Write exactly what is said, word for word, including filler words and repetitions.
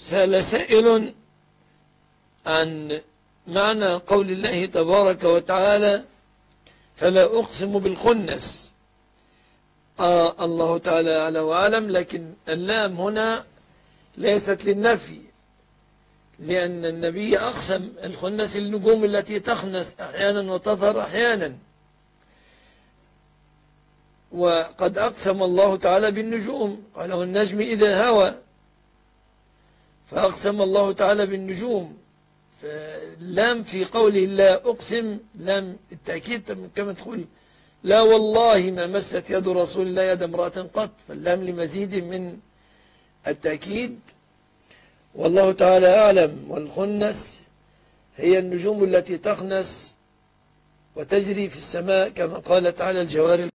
سأل سائل عن معنى قول الله تبارك وتعالى فلا أقسم بالخنس. آه الله تعالى أعلى وأعلم، لكن اللام هنا ليست للنفي، لأن النبي أقسم. الخنس النجوم التي تخنس أحيانا وتظهر أحيانا، وقد أقسم الله تعالى بالنجوم، قال والنجم إذا هوى، فأقسم الله تعالى بالنجوم. فاللام في قوله لا أقسم لام التأكيد، كما تقول لا والله ما مست يد رسول الله يد امرأة قط، فاللام لمزيد من التأكيد. والله تعالى أعلم. والخنس هي النجوم التي تخنس وتجري في السماء كما قال تعالى الجوار